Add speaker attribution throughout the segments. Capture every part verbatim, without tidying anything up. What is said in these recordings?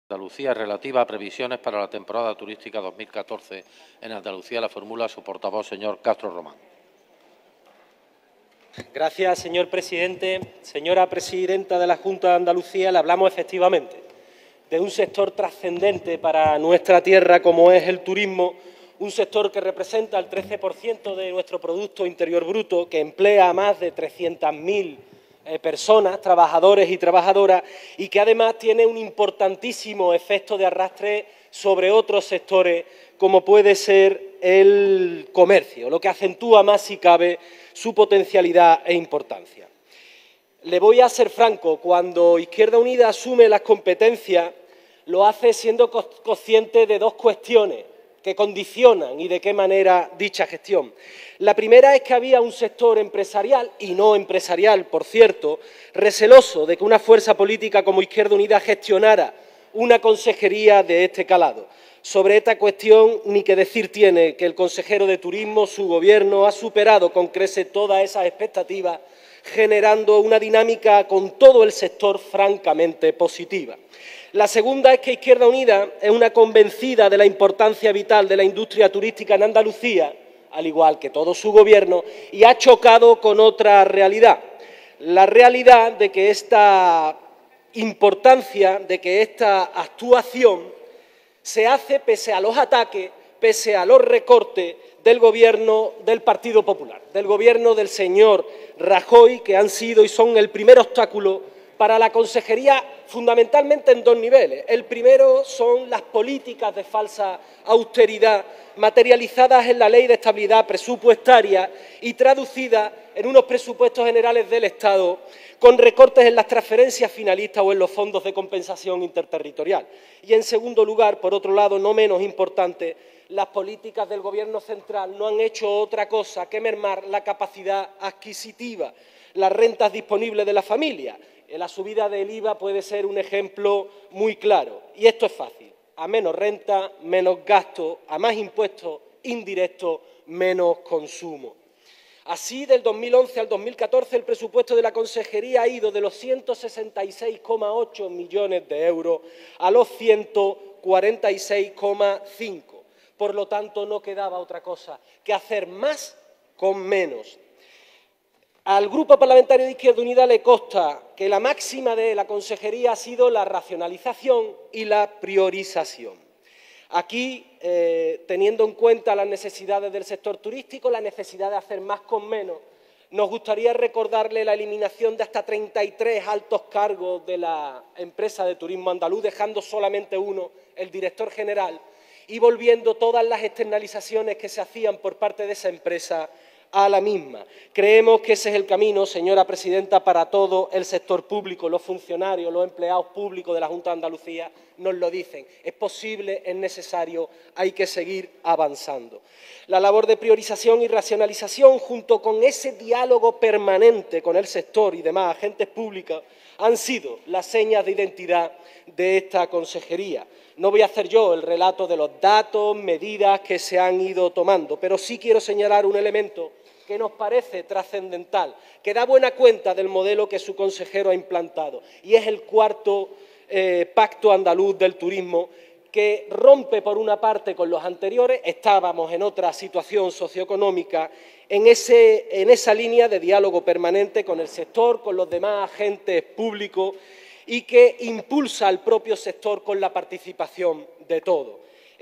Speaker 1: Andalucía relativa a previsiones para la temporada turística dos mil catorce en Andalucía la formula su portavoz, señor Castro Román.
Speaker 2: Gracias, señor presidente. Señora presidenta de la Junta de Andalucía, le hablamos efectivamente de un sector trascendente para nuestra tierra como es el turismo, un sector que representa el trece por ciento de nuestro Producto Interior Bruto, que emplea a más de trescientas mil eh, personas, trabajadores y trabajadoras, y que además tiene un importantísimo efecto de arrastre sobre otros sectores, como puede ser el comercio, lo que acentúa más, si cabe, su potencialidad e importancia. Le voy a ser franco, cuando Izquierda Unida asume las competencias, lo hace siendo consciente de dos cuestiones que condicionan y de qué manera dicha gestión. La primera es que había un sector empresarial, y no empresarial, por cierto, receloso de que una fuerza política como Izquierda Unida gestionara una consejería de este calado. Sobre esta cuestión, ni que decir tiene que el consejero de Turismo, su Gobierno, ha superado con creces todas esas expectativas, generando una dinámica con todo el sector francamente positiva. La segunda es que Izquierda Unida es una convencida de la importancia vital de la industria turística en Andalucía, al igual que todo su Gobierno, y ha chocado con otra realidad, la realidad de que esta importancia, de que esta actuación se hace pese a los ataques, pese a los recortes del Gobierno del Partido Popular, del Gobierno del señor Rajoy, que han sido y son el primer obstáculo para la consejería, fundamentalmente en dos niveles. El primero son las políticas de falsa austeridad materializadas en la Ley de Estabilidad Presupuestaria y traducidas en unos presupuestos generales del Estado con recortes en las transferencias finalistas o en los fondos de compensación interterritorial. Y, en segundo lugar, por otro lado, no menos importante, las políticas del Gobierno central no han hecho otra cosa que mermar la capacidad adquisitiva, las rentas disponibles de la familia. La subida del I V A puede ser un ejemplo muy claro. Y esto es fácil. A menos renta, menos gasto, a más impuestos indirectos, menos consumo. Así, del dos mil once al dos mil catorce, el presupuesto de la consejería ha ido de los ciento sesenta y seis coma ocho millones de euros a los ciento cuarenta y seis coma cinco. Por lo tanto, no quedaba otra cosa que hacer más con menos. Al Grupo Parlamentario de Izquierda Unida le consta que la máxima de la consejería ha sido la racionalización y la priorización. Aquí, eh, teniendo en cuenta las necesidades del sector turístico, la necesidad de hacer más con menos, nos gustaría recordarle la eliminación de hasta treinta y tres altos cargos de la empresa de turismo andaluz, dejando solamente uno, el director general, y volviendo todas las externalizaciones que se hacían por parte de esa empresa a la misma. Creemos que ese es el camino, señora presidenta, para todo el sector público. Los funcionarios, los empleados públicos de la Junta de Andalucía nos lo dicen. Es posible, es necesario, hay que seguir avanzando. La labor de priorización y racionalización, junto con ese diálogo permanente con el sector y demás agentes públicos, han sido las señas de identidad de esta consejería. No voy a hacer yo el relato de los datos, medidas que se han ido tomando, pero sí quiero señalar un elemento que nos parece trascendental, que da buena cuenta del modelo que su consejero ha implantado, y es el cuarto eh, Pacto Andaluz del Turismo, que rompe por una parte con los anteriores. Estábamos en otra situación socioeconómica, en, ese, en esa línea de diálogo permanente con el sector, con los demás agentes públicos, y que impulsa al propio sector con la participación de todos.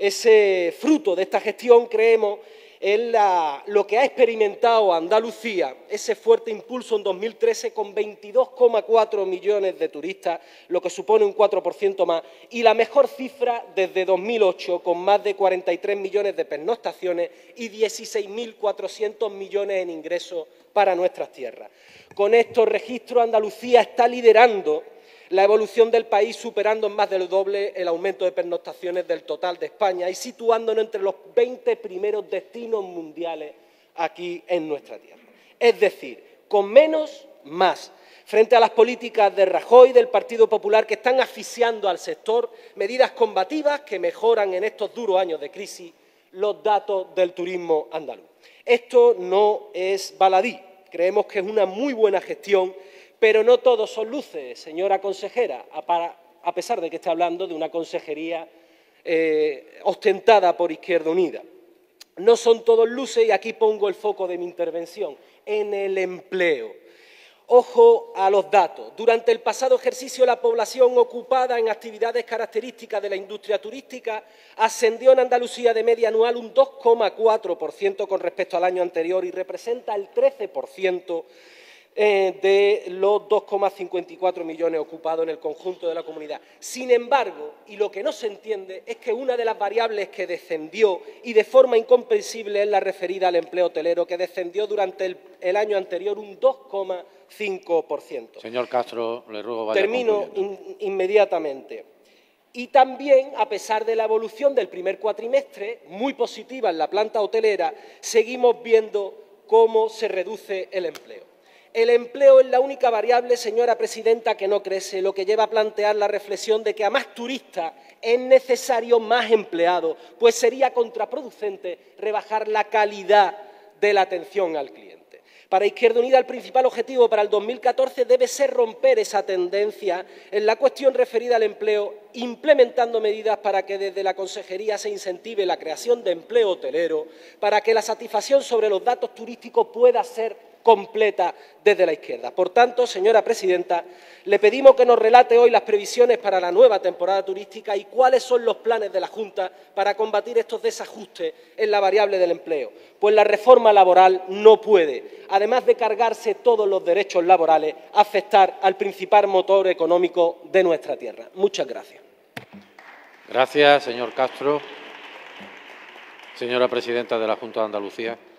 Speaker 2: Ese fruto de esta gestión, creemos, es la, lo que ha experimentado Andalucía, ese fuerte impulso en dos mil trece con veintidós coma cuatro millones de turistas, lo que supone un cuatro por ciento más, y la mejor cifra desde dos mil ocho, con más de cuarenta y tres millones de pernoctaciones y dieciséis mil cuatrocientos millones en ingresos para nuestras tierras. Con estos registros, Andalucía está liderando la evolución del país, superando en más del doble el aumento de pernoctaciones del total de España y situándonos entre los veinte primeros destinos mundiales aquí en nuestra tierra. Es decir, con menos, más. Frente a las políticas de Rajoy, del Partido Popular, que están asfixiando al sector, medidas combativas que mejoran en estos duros años de crisis los datos del turismo andaluz. Esto no es baladí, creemos que es una muy buena gestión, pero no todos son luces, señora consejera. a pesar de que está hablando de una consejería eh, ostentada por Izquierda Unida. No son todos luces y aquí pongo el foco de mi intervención, en el empleo. Ojo a los datos. Durante el pasado ejercicio, la población ocupada en actividades características de la industria turística ascendió en Andalucía de media anual un dos coma cuatro por ciento con respecto al año anterior y representa el trece por ciento de los dos coma cincuenta y cuatro millones ocupados en el conjunto de la comunidad. Sin embargo, y lo que no se entiende es que una de las variables que descendió y de forma incomprensible es la referida al empleo hotelero, que descendió durante el, el año anterior un dos coma cinco por ciento.
Speaker 1: Señor Castro, le ruego vaya
Speaker 2: Termino in, inmediatamente. Y también, a pesar de la evolución del primer cuatrimestre, muy positiva en la planta hotelera, seguimos viendo cómo se reduce el empleo. El empleo es la única variable, señora presidenta, que no crece, lo que lleva a plantear la reflexión de que a más turistas es necesario más empleados, pues sería contraproducente rebajar la calidad de la atención al cliente. Para Izquierda Unida, el principal objetivo para el dos mil catorce debe ser romper esa tendencia en la cuestión referida al empleo, implementando medidas para que desde la Consejería se incentive la creación de empleo hotelero, para que la satisfacción sobre los datos turísticos pueda ser completa desde la izquierda. Por tanto, señora presidenta, le pedimos que nos relate hoy las previsiones para la nueva temporada turística y cuáles son los planes de la Junta para combatir estos desajustes en la variable del empleo, pues la reforma laboral no puede, además de cargarse todos los derechos laborales, afectar al principal motor económico de nuestra tierra. Muchas gracias.
Speaker 1: Gracias, señor Castro. Señora presidenta de la Junta de Andalucía.